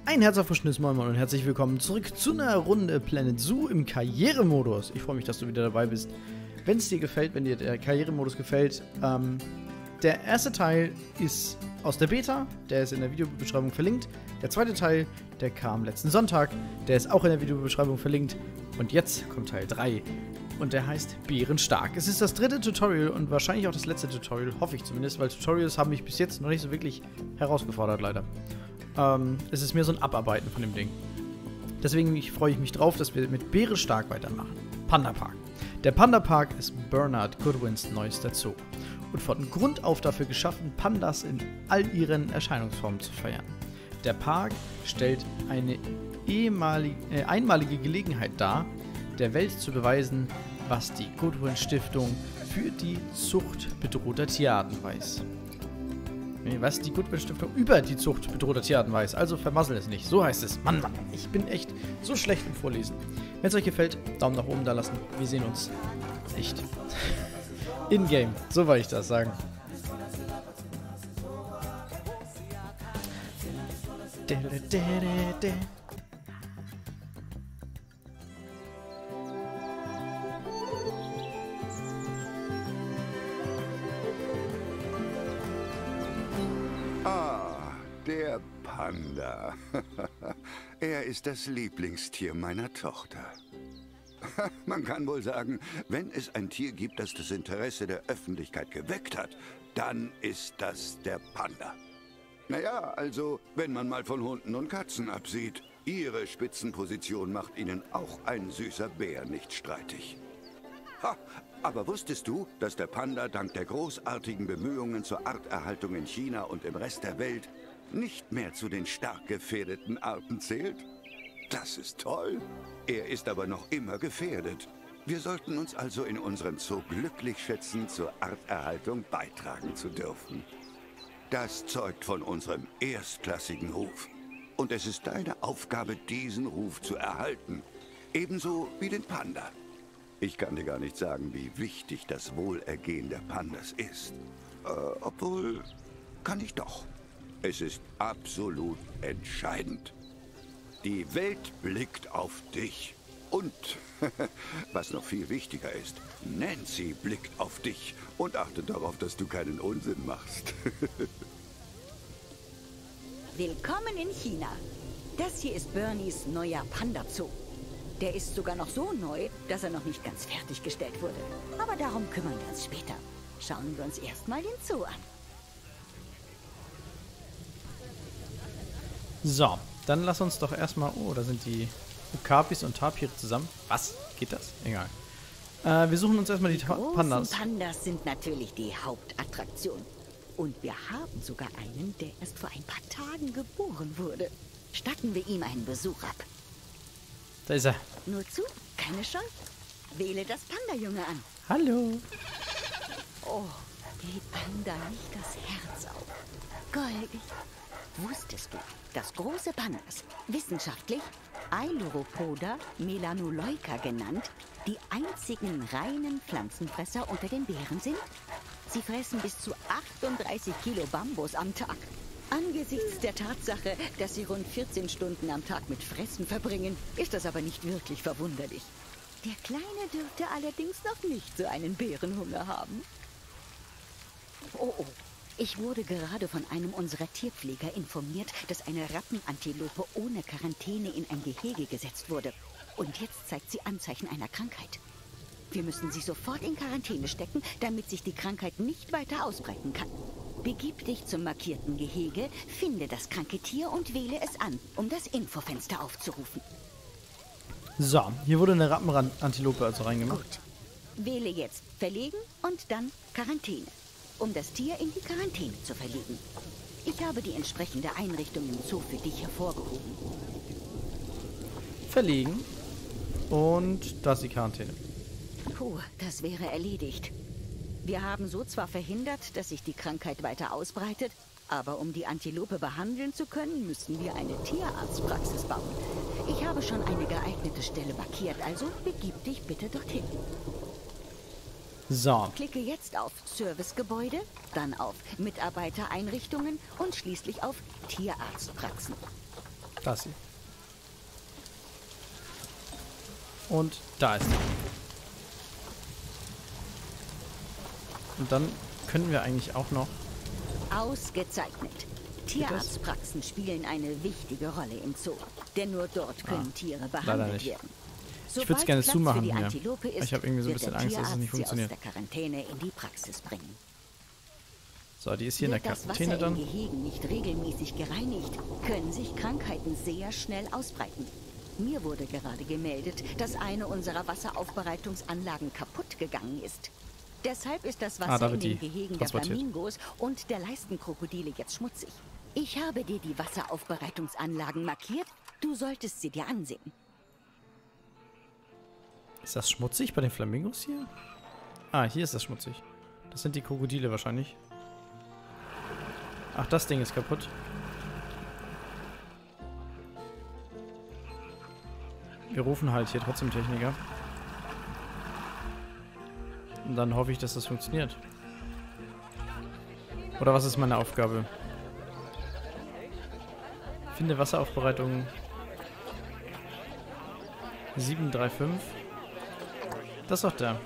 Ein herzerfrischendes Moin Moin und herzlich willkommen zurück zu einer Runde Planet Zoo im Karrieremodus. Ich freue mich, dass du wieder dabei bist. Wenn es dir gefällt, wenn dir der Karrieremodus gefällt, der erste Teil ist aus der Beta, der ist in der Videobeschreibung verlinkt. Der zweite Teil, der kam letzten Sonntag, der ist auch in der Videobeschreibung verlinkt. Und jetzt kommt Teil 3 und der heißt Bärenstark. Es ist das dritte Tutorial und wahrscheinlich auch das letzte Tutorial, hoffe ich zumindest, weil Tutorials haben mich bis jetzt noch nicht so wirklich herausgefordert, leider. Es ist mehr so ein Abarbeiten von dem Ding. Deswegen freue ich mich drauf, dass wir mit Bärenstark weitermachen. Panda Park. Der Panda Park ist Bernard Goodwins neuester Zoo und von Grund auf dafür geschaffen, Pandas in all ihren Erscheinungsformen zu feiern. Der Park stellt eine einmalige Gelegenheit dar, der Welt zu beweisen, was die Goodwin Stiftung für die Zucht bedrohter Tierarten weiß. Was die Goodwin Stiftung über die Zucht bedrohter Tierarten weiß. Also vermassel es nicht. So heißt es. Mann, ich bin echt so schlecht im Vorlesen. Wenn es euch gefällt, Daumen nach oben da lassen. Wir sehen uns echt in-game. So wollte ich das sagen. Der Panda. Er ist das Lieblingstier meiner Tochter. Man kann wohl sagen, wenn es ein Tier gibt, das das Interesse der Öffentlichkeit geweckt hat, dann ist das der Panda. Naja, also, wenn man mal von Hunden und Katzen absieht, ihre Spitzenposition macht ihnen auch ein süßer Bär nicht streitig. Ha, aber wusstest du, dass der Panda dank der großartigen Bemühungen zur Arterhaltung in China und im Rest der Welt nicht mehr zu den stark gefährdeten Arten zählt? Das ist toll. Er ist aber noch immer gefährdet. Wir sollten uns also in unserem Zoo glücklich schätzen, zur Arterhaltung beitragen zu dürfen. Das zeugt von unserem erstklassigen Ruf. Und es ist deine Aufgabe, diesen Ruf zu erhalten. Ebenso wie den Panda. Ich kann dir gar nicht sagen, wie wichtig das Wohlergehen der Pandas ist. Obwohl, kann ich doch. Es ist absolut entscheidend. Die Welt blickt auf dich. Und, was noch viel wichtiger ist, Nancy blickt auf dich und achtet darauf, dass du keinen Unsinn machst. Willkommen in China. Das hier ist Bernies neuer Panda-Zoo. Der ist sogar noch so neu, dass er noch nicht ganz fertiggestellt wurde. Aber darum kümmern wir uns später. Schauen wir uns erstmal den Zoo an. So, dann lass uns doch erstmal... Oh, da sind die Okapis und Tapire zusammen. Was? Geht das? Egal. Wir suchen uns erstmal die Pandas. Die Pandas sind natürlich die Hauptattraktion. Und wir haben sogar einen, der erst vor ein paar Tagen geboren wurde. Statten wir ihm einen Besuch ab. Da ist er. Nur zu, keine Chance. Wähle das Panda-Junge an. Hallo. Oh, geht einem da nicht das Herz auf. Goldig. Wusstest du, dass große Pandas, wissenschaftlich Ailuropoda melanoleuca genannt, die einzigen reinen Pflanzenfresser unter den Bären sind? Sie fressen bis zu 38 Kilo Bambus am Tag. Angesichts der Tatsache, dass sie rund 14 Stunden am Tag mit Fressen verbringen, ist das aber nicht wirklich verwunderlich. Der Kleine dürfte allerdings noch nicht so einen Bärenhunger haben. Oh, oh. Ich wurde gerade von einem unserer Tierpfleger informiert, dass eine Rattenantilope ohne Quarantäne in ein Gehege gesetzt wurde. Und jetzt zeigt sie Anzeichen einer Krankheit. Wir müssen sie sofort in Quarantäne stecken, damit sich die Krankheit nicht weiter ausbreiten kann. Begib dich zum markierten Gehege, finde das kranke Tier und wähle es an, um das Infofenster aufzurufen. So, hier wurde eine Rattenantilope also reingemacht. Gut. Wähle jetzt Verlegen und dann Quarantäne, um das Tier in die Quarantäne zu verlegen. Ich habe die entsprechende Einrichtung im Zoo für dich hervorgehoben. Verlegen. Und da ist die Quarantäne. Puh, das wäre erledigt. Wir haben so zwar verhindert, dass sich die Krankheit weiter ausbreitet, aber um die Antilope behandeln zu können, müssen wir eine Tierarztpraxis bauen. Ich habe schon eine geeignete Stelle markiert, also begib dich bitte dorthin. So. Klicke jetzt auf Servicegebäude, dann auf Mitarbeitereinrichtungen und schließlich auf Tierarztpraxen. Da ist sie. Und da ist sie. Und dann können wir eigentlich auch noch... Ausgezeichnet. Tierarztpraxen spielen eine wichtige Rolle im Zoo. Denn nur dort können Tiere behandelt werden. Ich würde es gerne zumachen hier. Antilope ist, ich habe irgendwie so ein bisschen Angst, dass es nicht funktioniert. Aus der Quarantäne in die Praxis bringen. So, die ist hier in der Quarantäne dann. Wenn das Wasser im Gehegen nicht regelmäßig gereinigt, können sich Krankheiten sehr schnell ausbreiten. Mir wurde gerade gemeldet, dass eine unserer Wasseraufbereitungsanlagen kaputt gegangen ist. Deshalb ist das Wasser in den Gehegen der Flamingos und der Leistenkrokodile jetzt schmutzig. Ich habe dir die Wasseraufbereitungsanlagen markiert. Du solltest sie dir ansehen. Ist das schmutzig bei den Flamingos hier? Ah, hier ist das schmutzig. Das sind die Krokodile wahrscheinlich. Ach, das Ding ist kaputt. Wir rufen halt hier trotzdem Techniker. Und dann hoffe ich, dass das funktioniert. Oder was ist meine Aufgabe? Finde Wasseraufbereitung 735. Das ist doch der.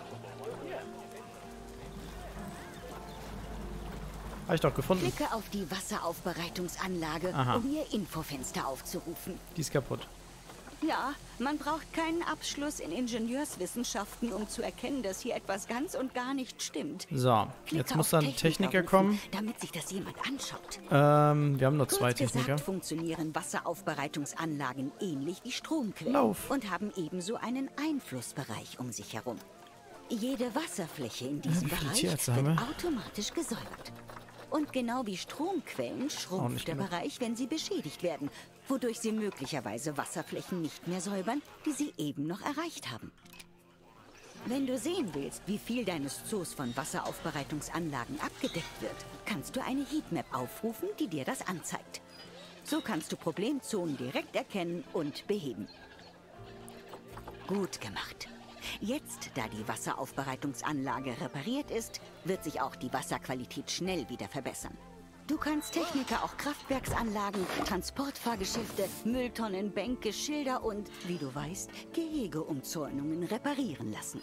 Habe ich doch gefunden. Klicke auf die Wasseraufbereitungsanlage, um ihr Infofenster aufzurufen. Die ist kaputt. Ja, man braucht keinen Abschluss in Ingenieurswissenschaften, um zu erkennen, dass hier etwas ganz und gar nicht stimmt. So, jetzt muss dann ein Techniker kommen. Damit sich das jemand anschaut. Wir haben nur zwei Techniker. Gesagt, funktionieren Wasseraufbereitungsanlagen ähnlich wie Stromquellen und haben ebenso einen Einflussbereich um sich herum. Jede Wasserfläche in diesem Bereich wird automatisch gesäubert. Und genau wie Stromquellen schrumpft der Bereich, wenn sie beschädigt werden, wodurch sie möglicherweise Wasserflächen nicht mehr säubern, die sie eben noch erreicht haben. Wenn du sehen willst, wie viel deines Zoos von Wasseraufbereitungsanlagen abgedeckt wird, kannst du eine Heatmap aufrufen, die dir das anzeigt. So kannst du Problemzonen direkt erkennen und beheben. Gut gemacht. Jetzt, da die Wasseraufbereitungsanlage repariert ist, wird sich auch die Wasserqualität schnell wieder verbessern. Du kannst Techniker auch Kraftwerksanlagen, Transportfahrgeschäfte, Mülltonnen, Bänke, Schilder und, wie du weißt, Gehegeumzäunungen reparieren lassen.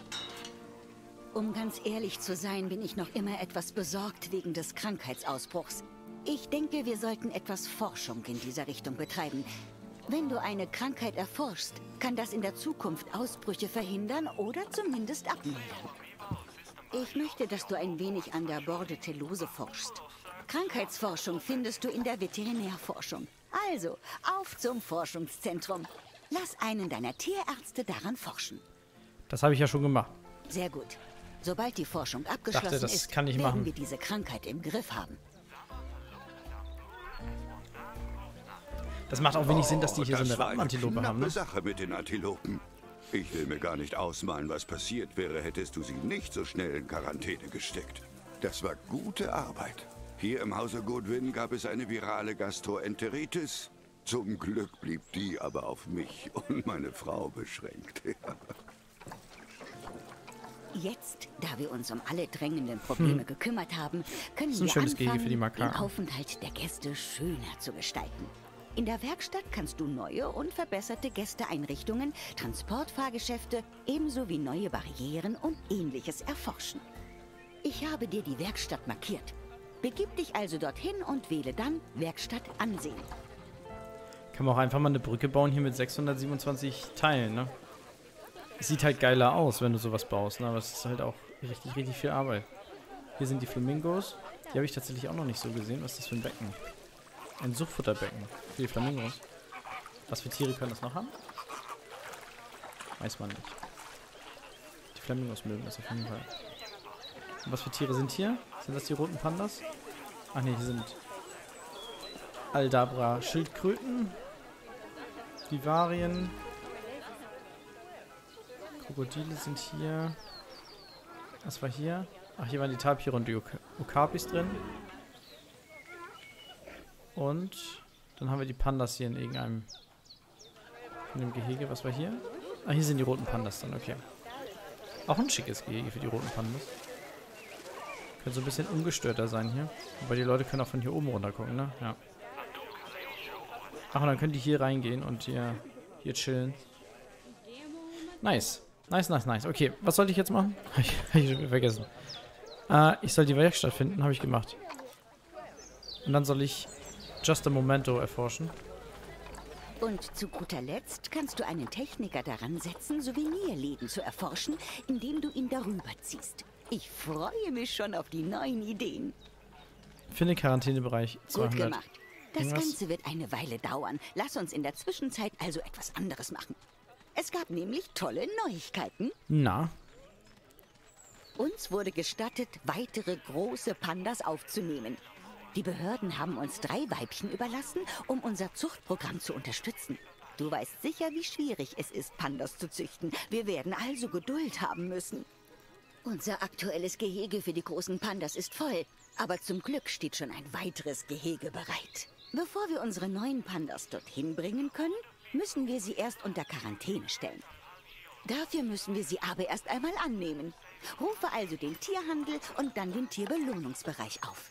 Um ganz ehrlich zu sein, bin ich noch immer etwas besorgt wegen des Krankheitsausbruchs. Ich denke, wir sollten etwas Forschung in dieser Richtung betreiben. Wenn du eine Krankheit erforschst, kann das in der Zukunft Ausbrüche verhindern oder zumindest abmildern. Ich möchte, dass du ein wenig an der Bordetellose forschst. Krankheitsforschung findest du in der Veterinärforschung. Also, auf zum Forschungszentrum. Lass einen deiner Tierärzte daran forschen. Das habe ich ja schon gemacht. Sehr gut. Sobald die Forschung abgeschlossen ist, werden wir diese Krankheit im Griff haben. Das macht auch wenig Sinn, dass die hier so eine Rattenantilope haben, ne? Sache mit den Antilopen. Ich will mir gar nicht ausmalen, was passiert wäre, hättest du sie nicht so schnell in Quarantäne gesteckt. Das war gute Arbeit. Hier im Hause Goodwin gab es eine virale Gastroenteritis. Zum Glück blieb die aber auf mich und meine Frau beschränkt. Jetzt, da wir uns um alle drängenden Probleme gekümmert haben, können wir anfangen, den Aufenthalt der Gäste schöner zu gestalten. In der Werkstatt kannst du neue und verbesserte Gästeeinrichtungen, Transportfahrgeschäfte, ebenso wie neue Barrieren und Ähnliches erforschen. Ich habe dir die Werkstatt markiert. Begib dich also dorthin und wähle dann Werkstatt ansehen. Kann man auch einfach mal eine Brücke bauen hier mit 627 Teilen, ne? Sieht halt geiler aus, wenn du sowas baust, ne? Aber es ist halt auch richtig, richtig viel Arbeit. Hier sind die Flamingos. Die habe ich tatsächlich auch noch nicht so gesehen. Was ist das für ein Becken? Ein Suchtfutterbecken für die Flamingos. Was für Tiere können das noch haben? Weiß man nicht. Die Flamingos mögen das auf jeden Fall. Und was für Tiere sind hier? Sind das die roten Pandas? Ach ne, hier sind Aldabra Schildkröten, Vivarien, Krokodile sind hier. Was war hier? Ach, hier waren die Tapire und die Okapis drin. Und dann haben wir die Pandas hier in irgendeinem in dem Gehege. Was war hier? Ah, hier sind die roten Pandas dann, okay. Auch ein schickes Gehege für die roten Pandas. Könnte so ein bisschen ungestörter sein hier. Aber die Leute können auch von hier oben runter gucken, ne? Ja. Ach, und dann können die hier reingehen und hier chillen. Nice. Nice. Okay, was sollte ich jetzt machen? Hab ich schon vergessen. Ich soll die Werkstatt finden, habe ich gemacht. Und dann soll ich Just a Momento erforschen. Und zu guter Letzt kannst du einen Techniker daran setzen, Souvenirläden zu erforschen, indem du ihn darüber ziehst. Ich freue mich schon auf die neuen Ideen. Finde Quarantänebereich 200. Gut gemacht. Das Irgendwas? Ganze wird eine Weile dauern. Lass uns in der Zwischenzeit also etwas anderes machen. Es gab nämlich tolle Neuigkeiten. Na, Uns wurde gestattet, weitere große Pandas aufzunehmen. Die Behörden haben uns 3 Weibchen überlassen, um unser Zuchtprogramm zu unterstützen. Du weißt sicher, wie schwierig es ist, Pandas zu züchten. Wir werden also Geduld haben müssen. Unser aktuelles Gehege für die großen Pandas ist voll. Aber zum Glück steht schon ein weiteres Gehege bereit. Bevor wir unsere neuen Pandas dorthin bringen können, müssen wir sie erst unter Quarantäne stellen. Dafür müssen wir sie aber erst einmal annehmen. Rufe also den Tierhandel und dann den Tierbelohnungsbereich auf.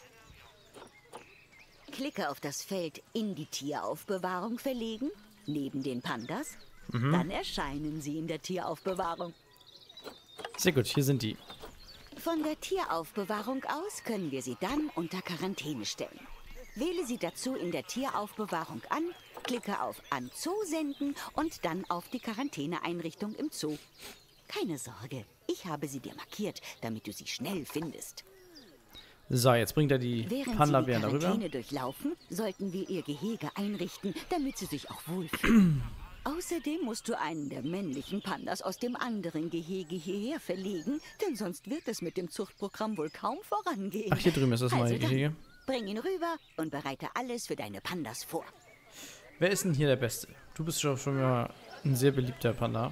Klicke auf das Feld in die Tieraufbewahrung verlegen, neben den Pandas. Dann erscheinen sie in der Tieraufbewahrung. sehr gut, hier sind die. Von der Tieraufbewahrung aus können wir sie dann unter Quarantäne stellen. Wähle sie dazu in der Tieraufbewahrung an, klicke auf An Zoo senden und dann auf die Quarantäneeinrichtung im Zoo. Keine Sorge, ich habe sie dir markiert, damit du sie schnell findest. So, jetzt bringt er die Während Panda-Bären sie die darüber. Quarantäne durchlaufen, sollten wir ihr Gehege einrichten, damit sie sich auch wohlfühlen. Außerdem musst du einen der männlichen Pandas aus dem anderen Gehege hierher verlegen, denn sonst wird es mit dem Zuchtprogramm wohl kaum vorangehen. Ach, hier drüben ist das neue Also dann, Gehege. bring ihn rüber und bereite alles für deine Pandas vor. Wer ist denn hier der Beste? Du bist schon mal ein sehr beliebter Panda.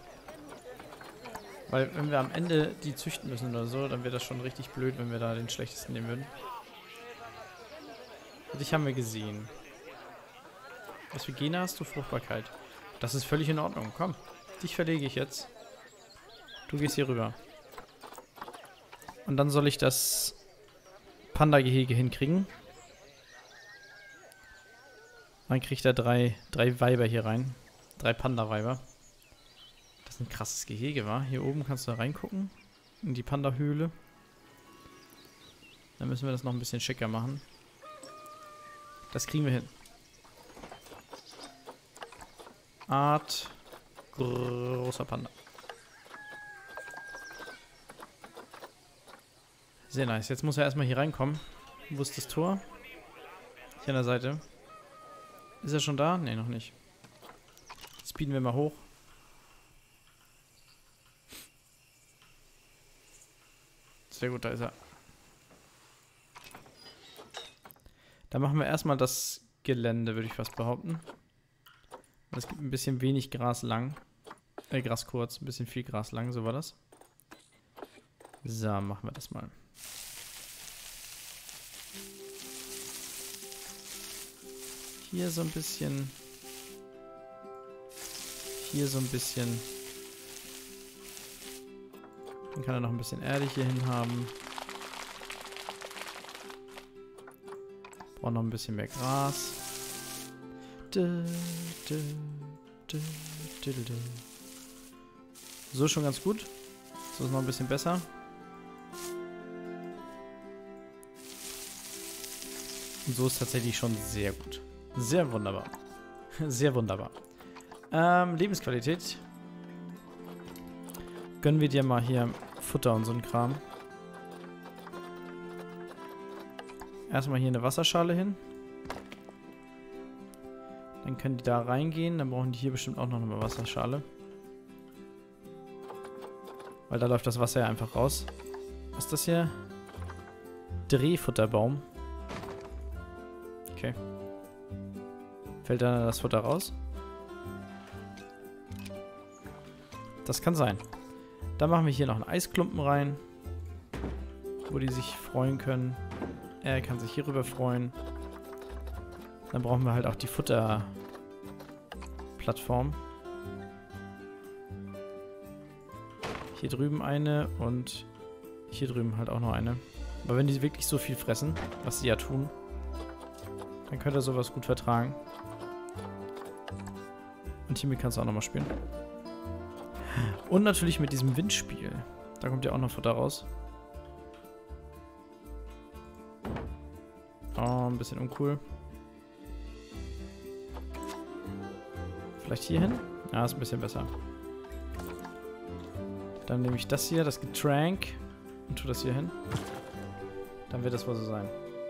Weil wenn wir am Ende die züchten müssen oder so, dann wäre das schon richtig blöd, wenn wir da den schlechtesten nehmen würden. Dich haben wir gesehen. Was für Gene hast du? Fruchtbarkeit. Das ist völlig in Ordnung. Komm, dich verlege ich jetzt. Du gehst hier rüber. Und dann soll ich das Panda-Gehege hinkriegen. Dann kriegt er drei Weiber hier rein. 3 Panda-Weiber. Das ist ein krasses Gehege, wa? Hier oben kannst du reingucken. In die Panda-Höhle. Dann müssen wir das noch ein bisschen schicker machen. Das kriegen wir hin. Art großer Panda. Sehr nice. Jetzt muss er erstmal hier reinkommen. Wo ist das Tor? Hier an der Seite. Ist er schon da? Ne, noch nicht. Speeden wir mal hoch. Sehr gut, da ist er. Da machen wir erstmal das Gelände, würde ich fast behaupten. Es gibt ein bisschen wenig Gras lang. Gras kurz, ein bisschen viel Gras lang, so war das. So, machen wir das mal. Hier so ein bisschen. Hier so ein bisschen. Dann kann er noch ein bisschen Erde hier hin haben. Braucht noch ein bisschen mehr Gras. So schon ganz gut. So ist noch ein bisschen besser. Und so ist tatsächlich schon sehr gut. Sehr wunderbar. Sehr wunderbar. Lebensqualität. Gönnen wir dir mal hier Futter und so ein Kram. Erstmal hier eine Wasserschale hin. Dann können die da reingehen. Dann brauchen die hier bestimmt auch noch eine Wasserschale. Weil da läuft das Wasser ja einfach raus. Was ist das hier? Drehfutterbaum. Okay. Fällt da das Futter raus? Das kann sein. Dann machen wir hier noch einen Eisklumpen rein. Wo die sich freuen können. Er kann sich hierüber freuen. Dann brauchen wir halt auch die Futterplattform. Hier drüben eine und hier drüben halt auch noch eine. Aber wenn die wirklich so viel fressen, was sie ja tun, dann könnt ihr sowas gut vertragen. Und hiermit kannst du auch nochmal spielen. Und natürlich mit diesem Windspiel. Da kommt ja auch noch Futter raus. Oh, ein bisschen uncool. Vielleicht hier hin? Ja, ist ein bisschen besser. Dann nehme ich das hier, das Getränk, und tue das hier hin. Dann wird das wohl so sein.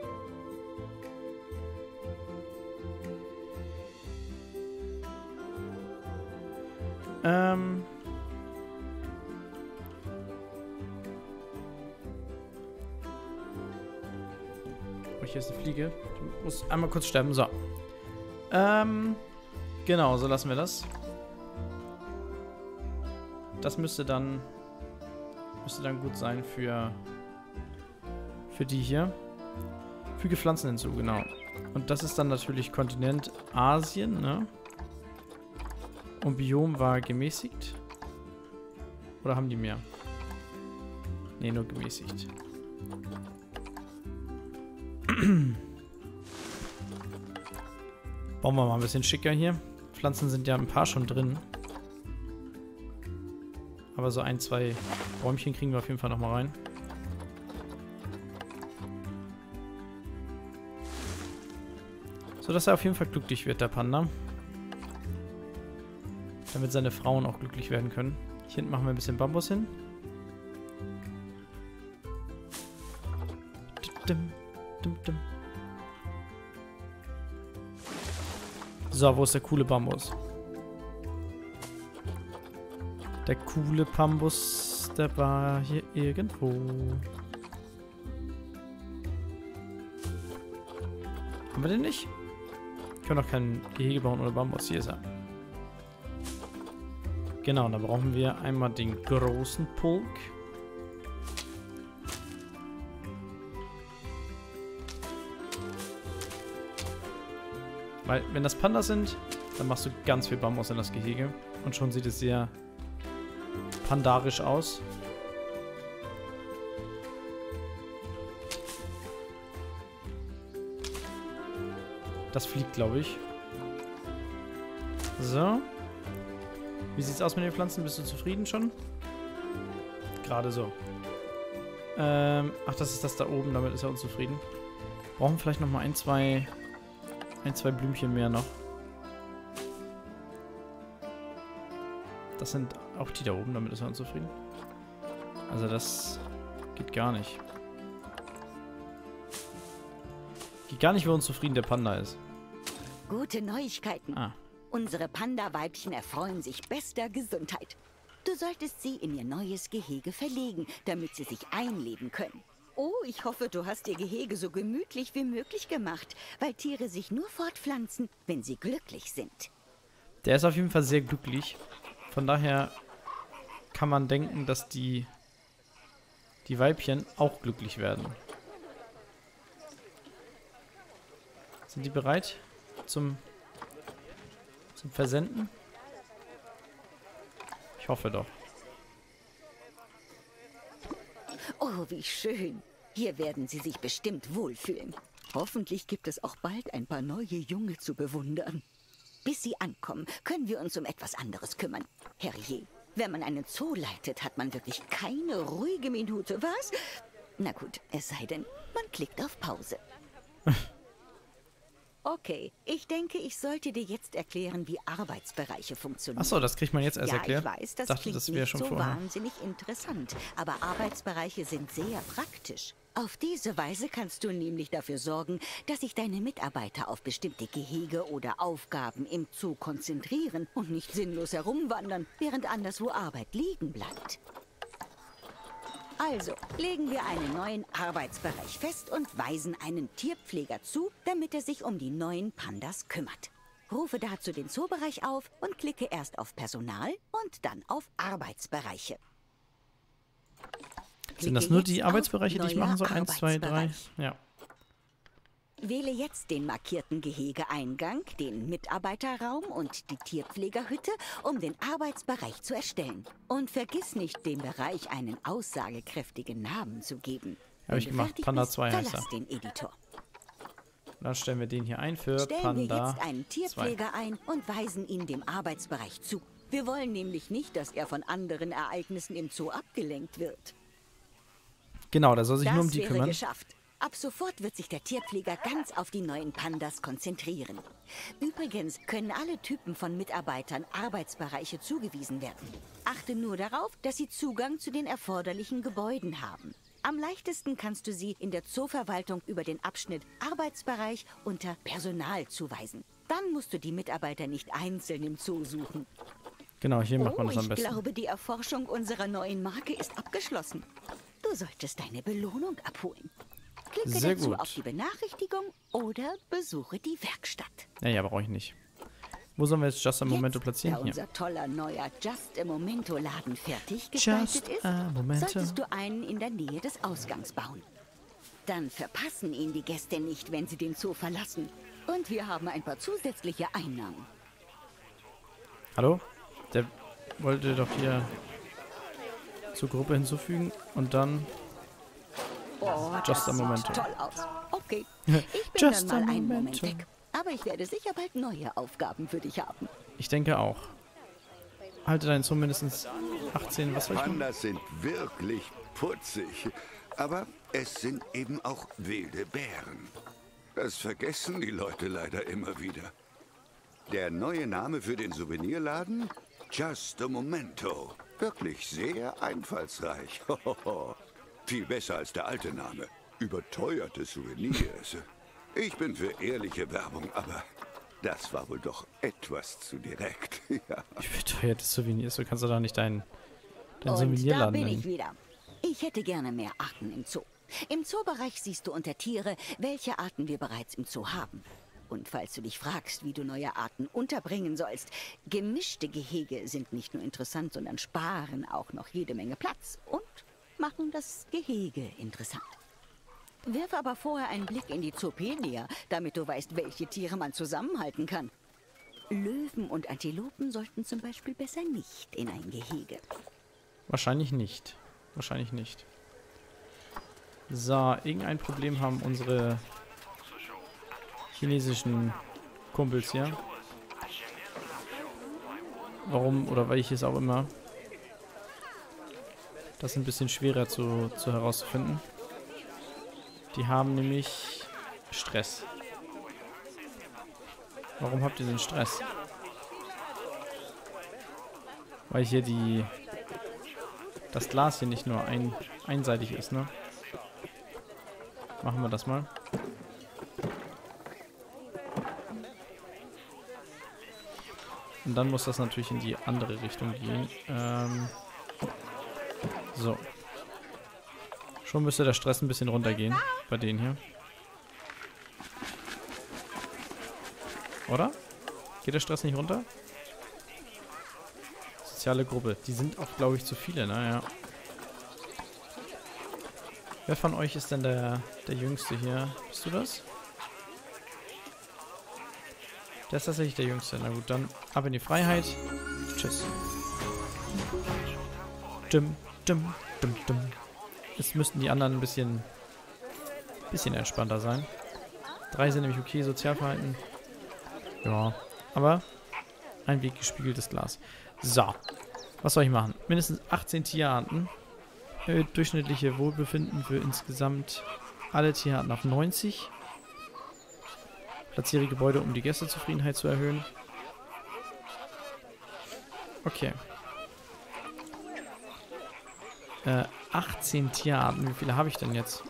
Oh, hier ist eine Fliege. Die muss einmal kurz sterben. So. Genau, so lassen wir das. Das müsste dann gut sein für die hier. Füge Pflanzen hinzu, genau. Und das ist dann natürlich Kontinent Asien, ne? Und Biom war gemäßigt. Oder haben die mehr? Ne, nur gemäßigt. Bauen wir mal ein bisschen schicker hier. Pflanzen sind ja ein paar schon drin. Aber so ein, zwei Bäumchen kriegen wir auf jeden Fall nochmal rein. So, dass er auf jeden Fall glücklich wird, der Panda. Damit seine Frauen auch glücklich werden können. Hier hinten machen wir ein bisschen Bambus hin. So, wo ist der coole Bambus? Der coole Bambus, der war hier irgendwo. Haben wir den nicht? Wir können doch kein Gehege bauen ohne Bambus. Hier ist er. Genau, da brauchen wir einmal den großen Pulk. Weil, wenn das Pandas sind, dann machst du ganz viel Bambus in das Gehege. Und schon sieht es sehr pandarisch aus. Das fliegt, glaube ich. So. Wie sieht's aus mit den Pflanzen? Bist du zufrieden schon? Gerade so. Ach, das ist das da oben. Damit ist er unzufrieden. Brauchen vielleicht noch mal ein, zwei Blümchen mehr noch. Das sind auch die da oben. Damit ist er unzufrieden. Also das geht gar nicht. Geht gar nicht, wie unzufrieden der Panda ist. Gute Neuigkeiten. Ah. Unsere Panda-Weibchen erfreuen sich bester Gesundheit. Du solltest sie in ihr neues Gehege verlegen, damit sie sich einleben können. Oh, ich hoffe, du hast ihr Gehege so gemütlich wie möglich gemacht, weil Tiere sich nur fortpflanzen, wenn sie glücklich sind. Der ist auf jeden Fall sehr glücklich. Von daher kann man denken, dass die Weibchen auch glücklich werden. Sind die bereit zum Versenden? Ich hoffe doch. Oh, wie schön. Hier werden sie sich bestimmt wohlfühlen. Hoffentlich gibt es auch bald ein paar neue Junge zu bewundern. Bis sie ankommen, können wir uns um etwas anderes kümmern. Herrje, wenn man einen Zoo leitet, hat man wirklich keine ruhige Minute, was? Na gut, es sei denn, man klickt auf Pause. Okay, ich denke, ich sollte dir jetzt erklären, wie Arbeitsbereiche funktionieren. Achso, das kriegt man jetzt erst erklärt. Ja, ich weiß, das dachte, klingt das wäre nicht schon so vorher. wahnsinnig interessant, aber Arbeitsbereiche sind sehr praktisch. Auf diese Weise kannst du nämlich dafür sorgen, dass sich deine Mitarbeiter auf bestimmte Gehege oder Aufgaben im Zoo konzentrieren und nicht sinnlos herumwandern, während anderswo Arbeit liegen bleibt. Also, legen wir einen neuen Arbeitsbereich fest und weisen einen Tierpfleger zu, damit er sich um die neuen Pandas kümmert. Rufe dazu den Zoobereich auf und klicke erst auf Personal und dann auf Arbeitsbereiche. Sind das nur die Arbeitsbereiche, die ich machen soll? 1, 2, 3. Ja. Wähle jetzt den markierten Gehegeeingang, den Mitarbeiterraum und die Tierpflegerhütte, um den Arbeitsbereich zu erstellen. Und vergiss nicht, dem Bereich einen aussagekräftigen Namen zu geben. Habe ich gemacht. Panda 2 heißt er. Verlass den Editor. Und dann stellen wir den hier ein für Stellen Panda wir jetzt einen Tierpfleger ein und weisen ihn dem Arbeitsbereich zu. Wir wollen nämlich nicht, dass er von anderen Ereignissen im Zoo abgelenkt wird. Genau, der soll sich nur um die Das wäre kümmern. geschafft. Ab sofort wird sich der Tierpfleger ganz auf die neuen Pandas konzentrieren. Übrigens können alle Typen von Mitarbeitern Arbeitsbereiche zugewiesen werden. Achte nur darauf, dass sie Zugang zu den erforderlichen Gebäuden haben. Am leichtesten kannst du sie in der Zooverwaltung über den Abschnitt Arbeitsbereich unter Personal zuweisen. Dann musst du die Mitarbeiter nicht einzeln im Zoo suchen. Genau, hier macht man das am Ich besten. glaube, die Erforschung unserer neuen Marke ist abgeschlossen. Du solltest deine Belohnung abholen. Klicke Sehr dazu gut. auf die Benachrichtigung oder besuche die Werkstatt. Naja, brauche ich nicht. Wo sollen wir jetzt Just a Momento Jetzt, platzieren? da Hier. unser toller neuer Just a Momento Laden fertig Just gestaltet ist, a Momento. solltest du einen in der Nähe des Ausgangs bauen. Dann verpassen ihn die Gäste nicht, wenn sie den Zoo verlassen. Und wir haben ein paar zusätzliche Einnahmen. Hallo? Der wollte doch hier zur Gruppe hinzufügen und dann... Oh, Just das a Momento. sieht toll aus. Okay, ich bin Just dann a mal einen Moment Momento. weg. Aber ich werde sicher bald neue Aufgaben für dich haben. Ich denke auch. Halte deinen Zoo mindestens 18, was soll ich machen? Pandas sind wirklich putzig. Aber es sind eben auch wilde Bären. Das vergessen die Leute leider immer wieder. Der neue Name für den Souvenirladen? Just a Momento. Wirklich sehr einfallsreich. Viel besser als der alte Name. Überteuerte Souvenirs. Ich bin für ehrliche Werbung, aber das war wohl doch etwas zu direkt. Ja. Beteuertes Souvenirs, du kannst doch da nicht deinen Und da Souvenirladen bin ich nennen. wieder. Ich hätte gerne mehr Arten im Zoo. Im Zoobereich siehst du unter Tiere, welche Arten wir bereits im Zoo haben. Und falls du dich fragst, wie du neue Arten unterbringen sollst, gemischte Gehege sind nicht nur interessant, sondern sparen auch noch jede Menge Platz und machen das Gehege interessant. Wirf aber vorher einen Blick in die Zoopedia, damit du weißt, welche Tiere man zusammenhalten kann. Löwen und Antilopen sollten zum Beispiel besser nicht in ein Gehege. Wahrscheinlich nicht. Wahrscheinlich nicht. So, irgendein Problem haben unsere chinesischen Kumpels hier. Warum oder welches auch immer. Das ist ein bisschen schwerer zu herauszufinden. Die haben nämlich Stress. Warum habt ihr den Stress? Weil hier das Glas hier nicht nur einseitig ist, ne? Machen wir das mal. Und dann muss das natürlich in die andere Richtung gehen. So. Schon müsste der Stress ein bisschen runtergehen bei denen hier. Oder? Geht der Stress nicht runter? Soziale Gruppe. Die sind auch, glaube ich, zu viele, naja. Wer von euch ist denn der Jüngste hier? Bist du das? Der ist tatsächlich der Jüngste. Na gut, dann ab in die Freiheit. Tschüss. Dim, dim, dim, dim. Jetzt müssten die anderen ein bisschen entspannter sein. 3 sind nämlich okay, Sozialverhalten. Ja, aber ein Weg gespiegeltes Glas. So, was soll ich machen? Mindestens 18 Tierarten. Erhöht durchschnittliche Wohlbefinden für insgesamt alle Tierarten auf 90. Platziere Gebäude, um die Gästezufriedenheit zu erhöhen. Okay. 18 Tierarten. Wie viele habe ich denn jetzt?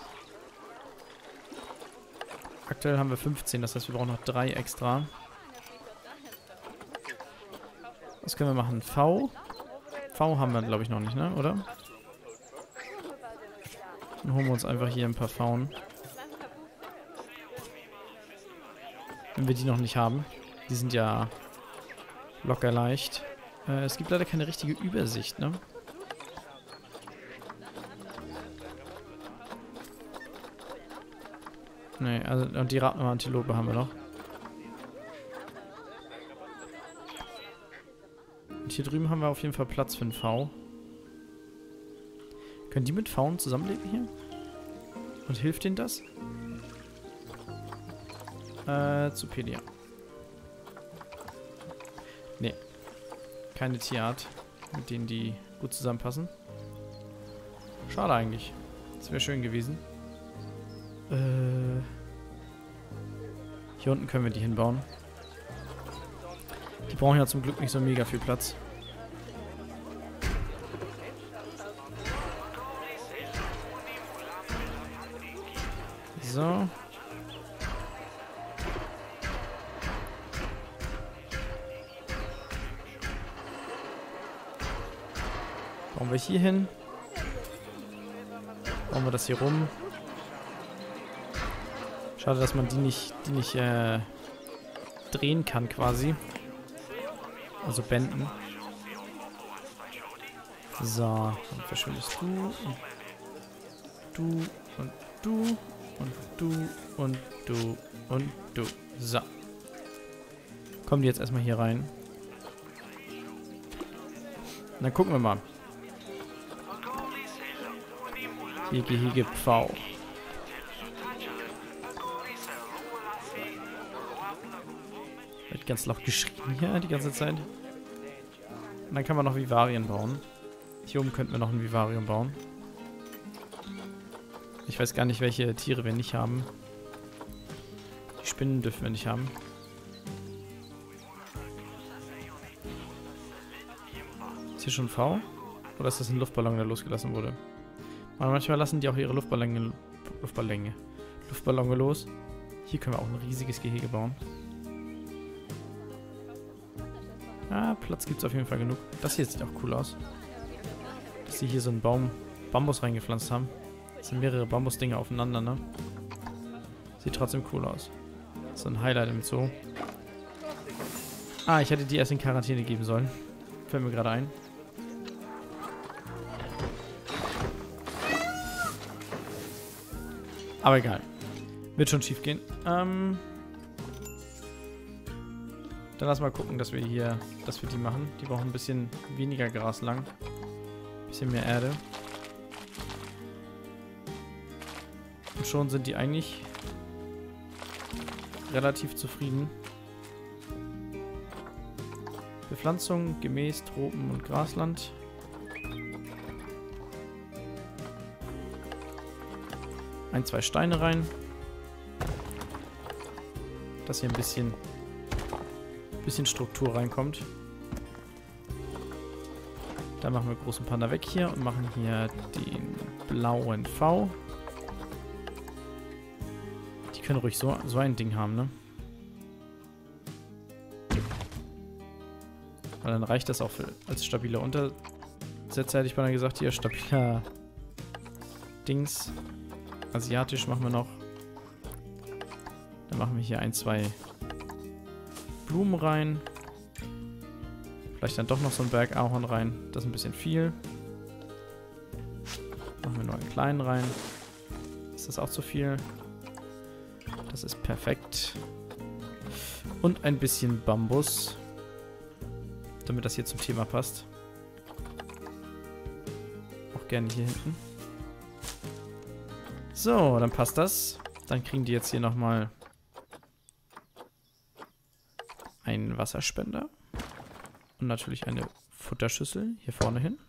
Aktuell haben wir 15, das heißt, wir brauchen noch 3 extra. Was können wir machen? V? V haben wir, glaube ich, noch nicht, ne? Oder? Dann holen wir uns einfach hier ein paar Pfauen. Wenn wir die noch nicht haben. Die sind ja locker leicht. Es gibt leider keine richtige Übersicht, ne? Ne, also und die Rattenantilope haben wir noch. Und hier drüben haben wir auf jeden Fall Platz für einen V. Können die mit Pfauen zusammenleben hier? Und hilft denen das? zu Pedia. Nee. Keine Tierart, mit denen die gut zusammenpassen. Schade eigentlich. Das wäre schön gewesen. Hier unten können wir die hinbauen. Die brauchen ja zum Glück nicht so mega viel Platz. So. Bauen wir hier hin. Bauen wir das hier rum. Schade, dass man die nicht drehen kann quasi. Also bänden. So, dann verschwindest du und du und du und du und du und du. So. Kommen die jetzt erstmal hier rein. Und dann gucken wir mal. Hier Gehege Pfau. Wird ganz laut geschrien hier die ganze Zeit. Und dann kann man noch Vivarien bauen. Hier oben könnten wir noch ein Vivarium bauen. Ich weiß gar nicht, welche Tiere wir nicht haben. Die Spinnen dürfen wir nicht haben. Ist hier schon ein V? Oder ist das ein Luftballon, der losgelassen wurde? Aber manchmal lassen die auch ihre Luftballone los. Hier können wir auch ein riesiges Gehege bauen. Ah, Platz gibt es auf jeden Fall genug. Das hier sieht auch cool aus. Dass sie hier so einen Bambus reingepflanzt haben. Das sind mehrere Bambusdinge aufeinander, ne? Sieht trotzdem cool aus. So ein Highlight im Zoo. Ah, ich hätte die erst in Quarantäne geben sollen. Fällt mir gerade ein. Aber egal. Wird schon schief gehen. Dann lass mal gucken, dass wir die machen. Die brauchen ein bisschen weniger Gras lang. Ein bisschen mehr Erde. Und schon sind die eigentlich relativ zufrieden. Bepflanzung gemäß Tropen- und Grasland. Ein, zwei Steine rein. Dass hier ein bisschen Struktur reinkommt. Dann machen wir großen Panda weg hier und machen hier den blauen V. Die können ruhig so ein Ding haben, ne? Weil dann reicht das auch als stabiler Untersetzer, hätte ich beinahe gesagt. Hier, stabiler Dings. Asiatisch machen wir noch. Dann machen wir hier ein, zwei Blumen rein. Vielleicht dann doch noch so ein Bergahorn rein. Das ist ein bisschen viel. Machen wir nur einen kleinen rein. Ist das auch zu viel? Das ist perfekt. Und ein bisschen Bambus. Damit das hier zum Thema passt. Auch gerne hier hinten. So, dann passt das. Dann kriegen die jetzt hier nochmal einen Wasserspender. Und natürlich eine Futterschüssel hier vorne hin.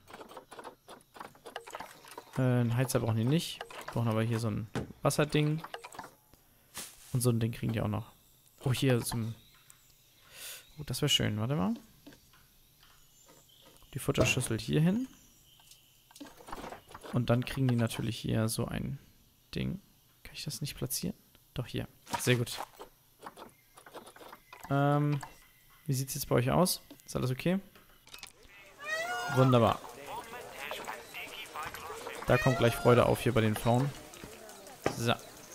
Einen Heizer brauchen die nicht. Brauchen aber hier so ein Wasserding. Und so ein Ding kriegen die auch noch. Oh, hier zum... Oh, das wäre schön. Warte mal. Die Futterschüssel hier hin. Und dann kriegen die natürlich hier so ein Ding. Kann ich das nicht platzieren? Doch, hier. Sehr gut. Wie sieht es jetzt bei euch aus? Ist alles okay? Wunderbar. Da kommt gleich Freude auf hier bei den Frauen. So.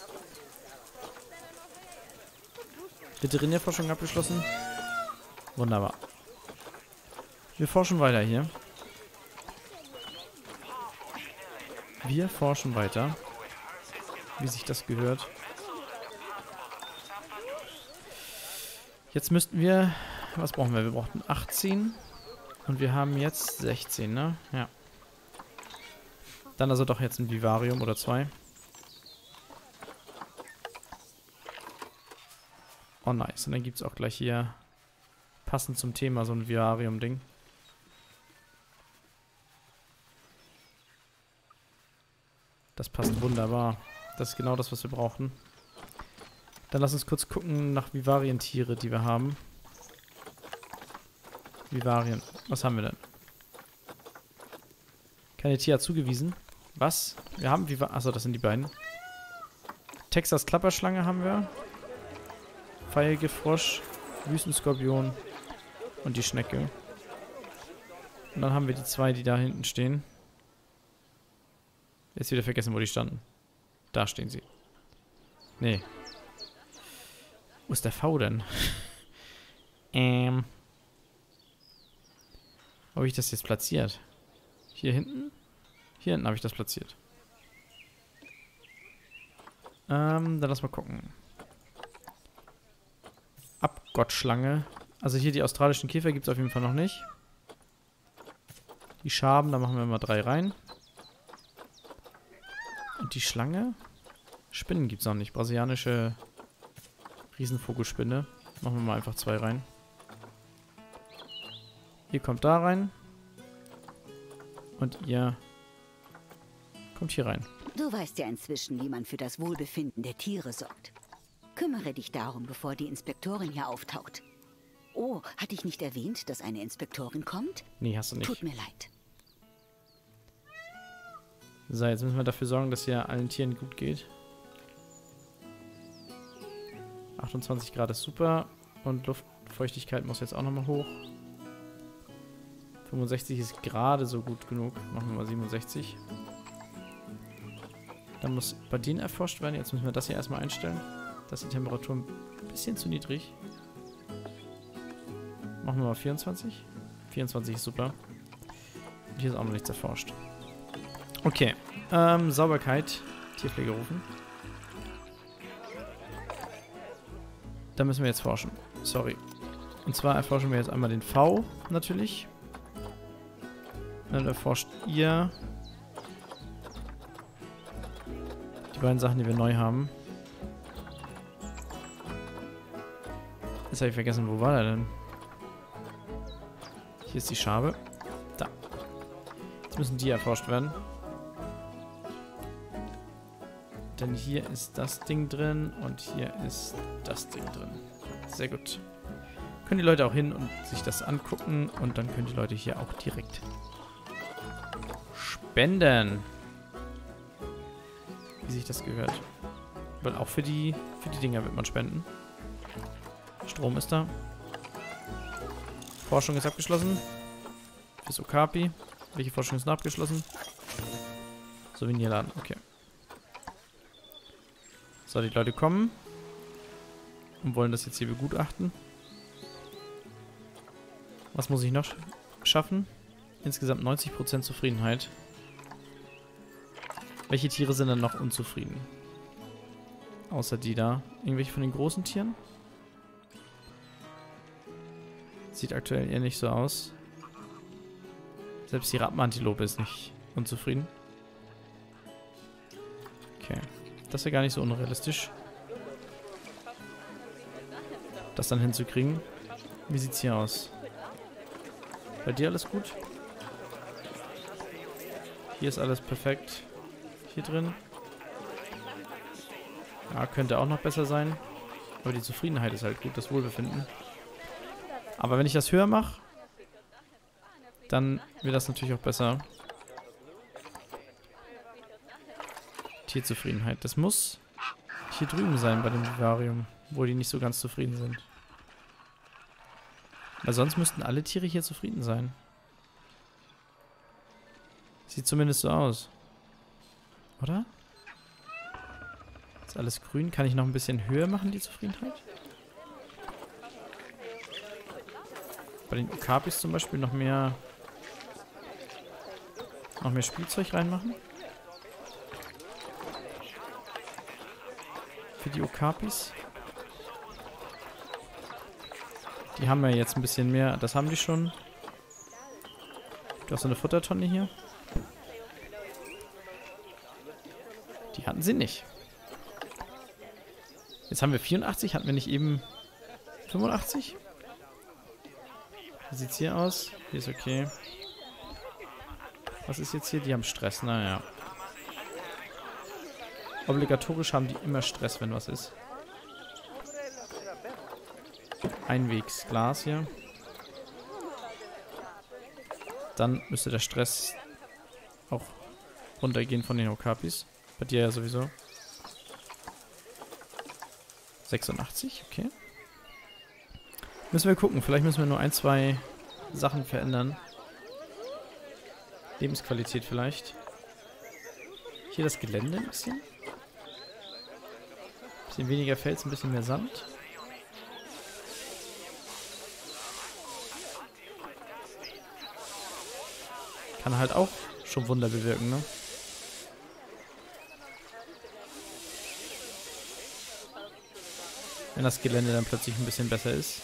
Veterinärforschung abgeschlossen. Wunderbar. Wir forschen weiter hier. Wir forschen weiter. Wie sich das gehört. Jetzt müssten wir... Was brauchen wir? Wir brauchten 18. Und wir haben jetzt 16, ne? Ja. Dann also doch jetzt ein Vivarium oder 2. Oh, nice. Und dann gibt es auch gleich hier passend zum Thema so ein Vivarium-Ding. Das passt wunderbar. Das ist genau das, was wir brauchen. Dann lass uns kurz gucken nach Vivarientiere, die wir haben. Vivarien. Was haben wir denn? Keine Tier zugewiesen. Was? Wir haben Achso, das sind die beiden. Texas Klapperschlange haben wir. Pfeilgefrosch, Wüstenskorpion und die Schnecke. Und dann haben wir die zwei, die da hinten stehen. Jetzt wieder vergessen, wo die standen. Da stehen sie. Nee. Wo ist der V denn? Wo habe ich das jetzt platziert? Hier hinten? Hier hinten habe ich das platziert. Dann lass mal gucken. Abgottschlange. Also hier die australischen Käfer gibt es auf jeden Fall noch nicht. Die Schaben, da machen wir mal 3 rein. Und die Schlange? Spinnen gibt es noch nicht. Brasilianische Riesenvogelspinne. Machen wir mal einfach 2 rein. Ihr kommt da rein. Und ihr kommt hier rein. Du weißt ja inzwischen, wie man für das Wohlbefinden der Tiere sorgt. Kümmere dich darum, bevor die Inspektorin hier auftaucht. Oh, hatte ich nicht erwähnt, dass eine Inspektorin kommt? Nee, hast du nicht. Tut mir leid. So, jetzt müssen wir dafür sorgen, dass hier allen Tieren gut geht. 28 Grad ist super. Und Luftfeuchtigkeit muss jetzt auch nochmal hoch. 65 ist gerade so gut genug. Machen wir mal 67. Dann muss bei denen erforscht werden. Jetzt müssen wir das hier erstmal einstellen. Da ist die Temperatur ein bisschen zu niedrig. Machen wir mal 24. 24 ist super. Und hier ist auch noch nichts erforscht. Okay. Sauberkeit. Tierpflege rufen. Da müssen wir jetzt forschen. Sorry. Und zwar erforschen wir jetzt einmal den V, natürlich. Dann erforscht ihr die beiden Sachen, die wir neu haben. Jetzt habe ich vergessen, wo war der denn? Hier ist die Schabe. Da. Jetzt müssen die erforscht werden. Denn hier ist das Ding drin und hier ist das Ding drin. Sehr gut. Können die Leute auch hin und sich das angucken und dann können die Leute hier auch direkt spenden. Wie sich das gehört. Weil auch für die Dinger wird man spenden. Strom ist da. Forschung ist abgeschlossen. Fürs Okapi. Welche Forschung ist noch abgeschlossen? Souvenirladen, okay. So, die Leute kommen und wollen das jetzt hier begutachten. Was muss ich noch schaffen? Insgesamt 90% Zufriedenheit. Welche Tiere sind dann noch unzufrieden? Außer die da. Irgendwelche von den großen Tieren? Sieht aktuell eher nicht so aus. Selbst die Rappenantilope ist nicht unzufrieden. Okay. Das ist ja gar nicht so unrealistisch. Das dann hinzukriegen. Wie sieht's hier aus? Bei dir alles gut? Hier ist alles perfekt. Hier drin. Ja, könnte auch noch besser sein. Aber die Zufriedenheit ist halt gut, das Wohlbefinden. Aber wenn ich das höher mache, dann wird das natürlich auch besser. Tierzufriedenheit. Das muss hier drüben sein bei dem Vivarium, wo die nicht so ganz zufrieden sind. Weil sonst müssten alle Tiere hier zufrieden sein. Sieht zumindest so aus. Oder? Ist alles grün. Kann ich noch ein bisschen höher machen, die Zufriedenheit? Bei den Okapis zum Beispiel noch mehr Spielzeug reinmachen. Für die Okapis. Die haben ja jetzt ein bisschen mehr. Das haben die schon. Du hast so eine Futtertonne hier. Die hatten sie nicht. Jetzt haben wir 84. Hatten wir nicht eben 85? Wie sieht's hier aus? Hier ist okay. Was ist jetzt hier? Die haben Stress, naja. Obligatorisch haben die immer Stress, wenn was ist. Einwegsglas hier. Dann müsste der Stress auch runtergehen von den Okapis. Bei dir ja sowieso. 86, okay. Müssen wir gucken. Vielleicht müssen wir nur ein, zwei Sachen verändern. Lebensqualität vielleicht. Hier das Gelände ein bisschen. Bisschen weniger Fels, ein bisschen mehr Sand. Kann halt auch schon Wunder bewirken, ne? Wenn das Gelände dann plötzlich ein bisschen besser ist.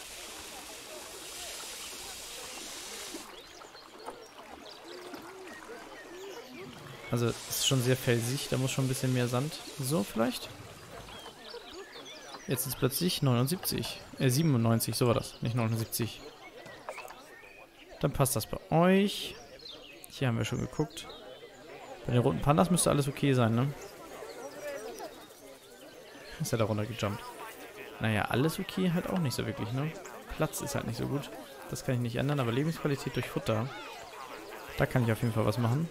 Also, es ist schon sehr felsig, da muss schon ein bisschen mehr Sand. So, vielleicht? Jetzt ist es plötzlich 79. 97, so war das, nicht 79. Dann passt das bei euch. Hier haben wir schon geguckt. Bei den roten Pandas müsste alles okay sein, ne? Ist ja da runter gejumpt. Naja, alles okay halt auch nicht so wirklich, ne? Platz ist halt nicht so gut. Das kann ich nicht ändern, aber Lebensqualität durch Futter. Da kann ich auf jeden Fall was machen.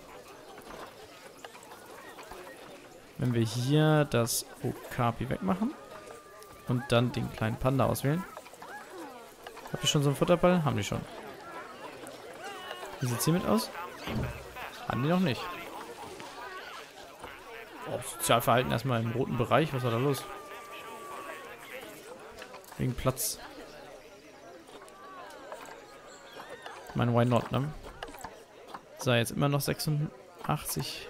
Wenn wir hier das Okapi wegmachen und dann den kleinen Panda auswählen. Habt ihr schon so einen Futterball? Haben die schon. Wie sieht es hiermit aus? Haben die noch nicht. Oh, Sozialverhalten erstmal im roten Bereich. Was war da los? Wegen Platz. Ich meine, why not, ne? So, jetzt immer noch 86.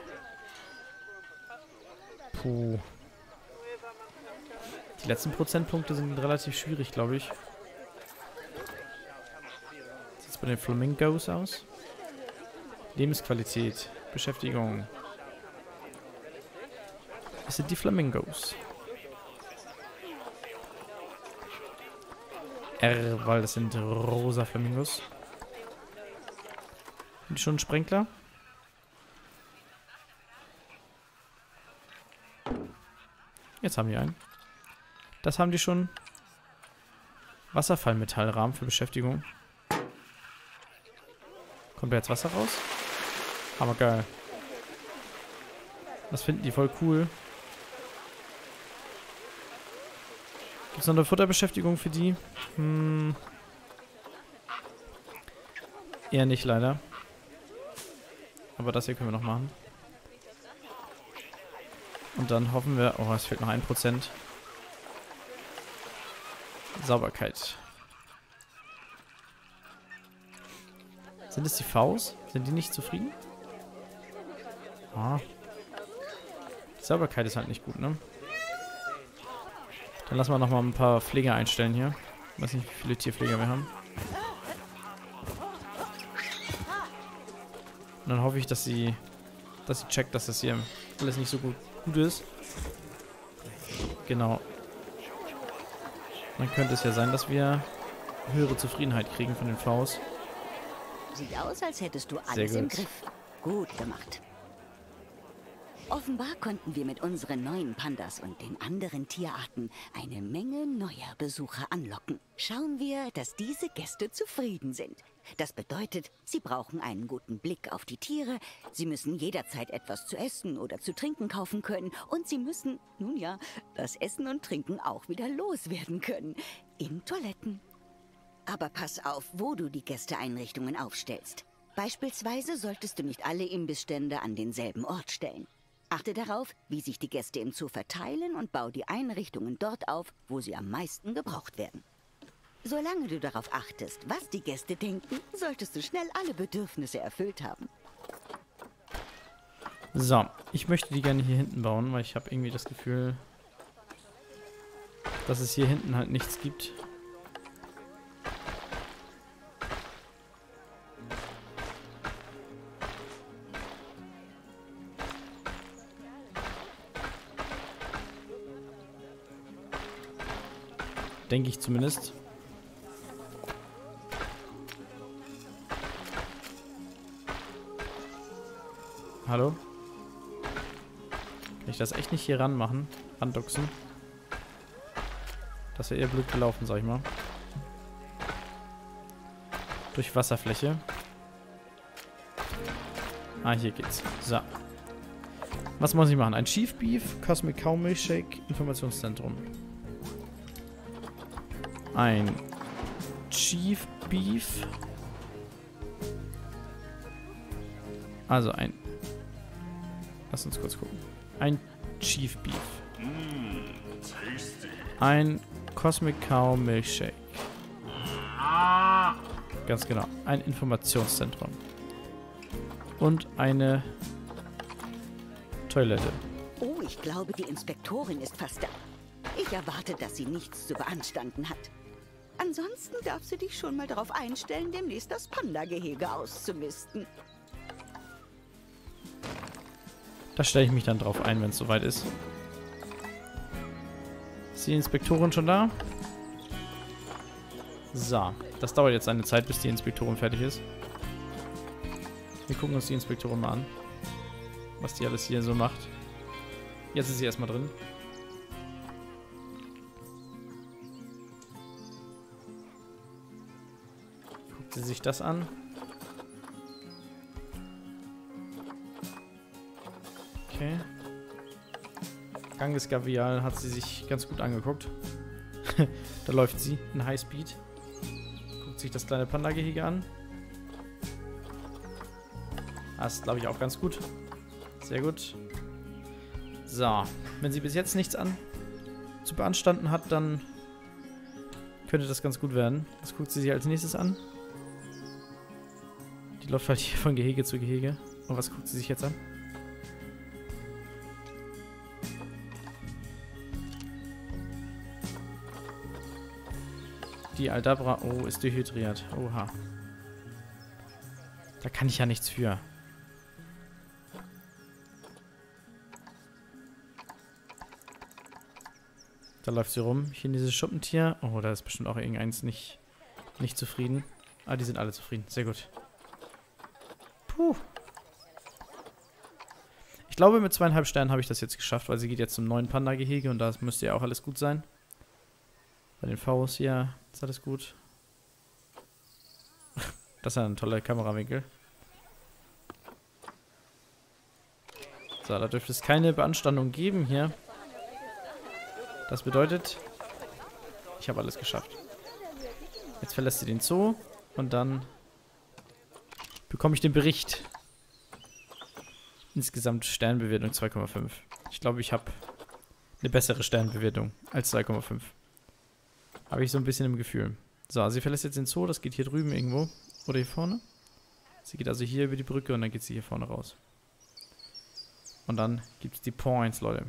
Puh. Die letzten Prozentpunkte sind relativ schwierig, glaube ich. Wie sieht es bei den Flamingos aus? Lebensqualität, Beschäftigung. Das sind die Flamingos. R, weil das sind rosa Flamingos. Sind die schon ein Sprenkler? Jetzt haben die einen. Das haben die schon. Wasserfallmetallrahmen für Beschäftigung. Kommt da jetzt Wasser raus? Aber geil. Das finden die voll cool. Gibt es noch eine Futterbeschäftigung für die? Eher nicht, leider. Aber das hier können wir noch machen. Und dann hoffen wir... Oh, es fehlt noch 1%. Sauberkeit. Sind es die Vs? Sind die nicht zufrieden? Ah. Die Sauberkeit ist halt nicht gut, ne? Dann lassen wir nochmal ein paar Pfleger einstellen hier. Ich weiß nicht, wie viele Tierpfleger wir haben. Und dann hoffe ich, dass sie checkt, dass das hier alles nicht so gut ist. Genau. Dann könnte es ja sein, dass wir höhere Zufriedenheit kriegen von den Vs. Sieht aus, als hättest du alles im Griff. Gut gemacht. Offenbar konnten wir mit unseren neuen Pandas und den anderen Tierarten eine Menge neuer Besucher anlocken. Schauen wir, dass diese Gäste zufrieden sind. Das bedeutet, sie brauchen einen guten Blick auf die Tiere, sie müssen jederzeit etwas zu essen oder zu trinken kaufen können und sie müssen, nun ja, das Essen und Trinken auch wieder loswerden können. In Toiletten. Aber pass auf, wo du die Gästeeinrichtungen aufstellst. Beispielsweise solltest du nicht alle Imbissstände an denselben Ort stellen. Achte darauf, wie sich die Gäste im Zoo verteilen und bau die Einrichtungen dort auf, wo sie am meisten gebraucht werden. Solange du darauf achtest, was die Gäste denken, solltest du schnell alle Bedürfnisse erfüllt haben. So, ich möchte die gerne hier hinten bauen, weil ich habe irgendwie das Gefühl, dass es hier hinten halt nichts gibt. Denke ich zumindest. Hallo? Kann ich das echt nicht hier ranmachen? Randuxen? Das wäre eher blöd gelaufen, sag ich mal. Durch Wasserfläche. Ah, hier geht's. So. Was muss ich machen? Ein Chief Beef, Cosmic Cow Milkshake, Informationszentrum. Ein Chief Beef. Also ein... Lass uns kurz gucken. Ein Chief Beef. Ein Cosmic Cow Milkshake. Ganz genau. Ein Informationszentrum. Und eine Toilette. Oh, ich glaube, die Inspektorin ist fast da. Ich erwarte, dass sie nichts zu beanstanden hat. Ansonsten darfst du dich schon mal darauf einstellen, demnächst das Panda-Gehege auszumisten. Da stelle ich mich dann drauf ein, wenn es soweit ist. Ist die Inspektorin schon da? So, das dauert jetzt eine Zeit, bis die Inspektorin fertig ist. Wir gucken uns die Inspektorin mal an. Was die alles hier so macht. Jetzt ist sie erstmal drin. Guckt sie sich das an. Okay. Ganges Gavial hat sie sich ganz gut angeguckt. Da läuft sie in Highspeed. Guckt sich das kleine Panda-Gehege an. Das ist, glaube ich, auch ganz gut. Sehr gut. So. Wenn sie bis jetzt nichts zu beanstanden hat, dann könnte das ganz gut werden. Das guckt sie sich als nächstes an. Die läuft halt hier von Gehege zu Gehege. Und was guckt sie sich jetzt an? Die Aldabra, oh, ist dehydriert. Oha. Da kann ich ja nichts für. Da läuft sie rum. Hier in dieses Schuppentier. Oh, da ist bestimmt auch irgendeins nicht zufrieden. Ah, die sind alle zufrieden. Sehr gut. Puh. Ich glaube, mit 2,5 Sternen habe ich das jetzt geschafft, weil sie geht jetzt zum neuen Panda-Gehege und da müsste ja auch alles gut sein. Bei den Vs hier ist alles gut. Das ist ja ein toller Kamerawinkel. So, da dürfte es keine Beanstandung geben hier. Das bedeutet, ich habe alles geschafft. Jetzt verlässt sie den Zoo und dann bekomme ich den Bericht. Insgesamt Sternbewertung 2,5. Ich glaube, ich habe eine bessere Sternbewertung als 2,5. Habe ich so ein bisschen im Gefühl. So, sie verlässt jetzt den Zoo. Das geht hier drüben irgendwo. Oder hier vorne. Sie geht also hier über die Brücke und dann geht sie hier vorne raus. Und dann gibt es die Points, Leute.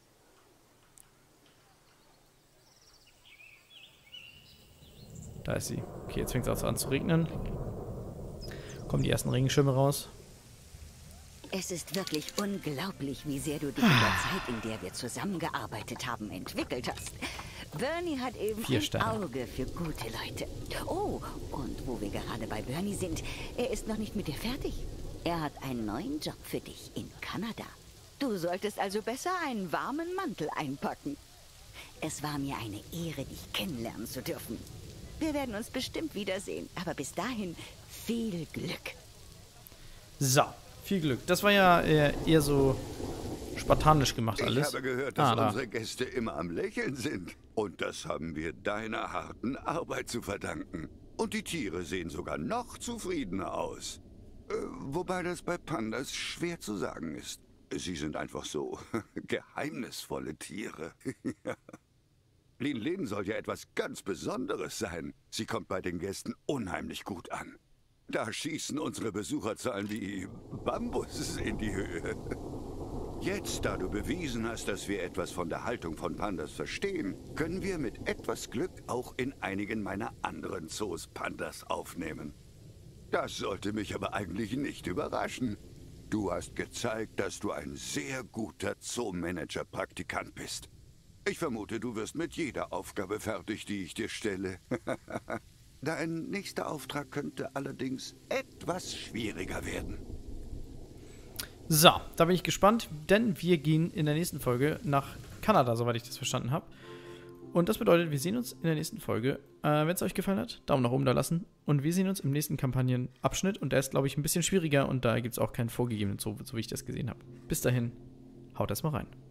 Da ist sie. Okay, jetzt fängt es auch an zu regnen. Kommen die ersten Regenschirme raus. Es ist wirklich unglaublich, wie sehr du dich in der Zeit, in der wir zusammengearbeitet haben, entwickelt hast. Bernie hat eben 4 ein Sterne. Auge für gute Leute. Oh, und wo wir gerade bei Bernie sind, er ist noch nicht mit dir fertig. Er hat einen neuen Job für dich in Kanada. Du solltest also besser einen warmen Mantel einpacken. Es war mir eine Ehre, dich kennenlernen zu dürfen. Wir werden uns bestimmt wiedersehen, aber bis dahin viel Glück. So, viel Glück. Das war ja eher so spartanisch gemacht alles. Ich habe gehört, dass unsere Gäste immer am Lächeln sind. Und das haben wir deiner harten Arbeit zu verdanken. Und die Tiere sehen sogar noch zufriedener aus. Wobei das bei Pandas schwer zu sagen ist. Sie sind einfach so geheimnisvolle Tiere. Lin Lin soll ja etwas ganz Besonderes sein. Sie kommt bei den Gästen unheimlich gut an. Da schießen unsere Besucherzahlen wie Bambus in die Höhe. Jetzt, da du bewiesen hast, dass wir etwas von der Haltung von Pandas verstehen, können wir mit etwas Glück auch in einigen meiner anderen Zoos Pandas aufnehmen. Das sollte mich aber eigentlich nicht überraschen. Du hast gezeigt, dass du ein sehr guter Zoomanager-Praktikant bist. Ich vermute, du wirst mit jeder Aufgabe fertig, die ich dir stelle. Dein nächster Auftrag könnte allerdings etwas schwieriger werden. So, da bin ich gespannt, denn wir gehen in der nächsten Folge nach Kanada, soweit ich das verstanden habe. Und das bedeutet, wir sehen uns in der nächsten Folge. Wenn es euch gefallen hat, Daumen nach oben da lassen. Und wir sehen uns im nächsten Kampagnenabschnitt. Und der ist, glaube ich, ein bisschen schwieriger. Und da gibt es auch keinen vorgegebenen, so wie ich das gesehen habe. Bis dahin, haut erstmal rein.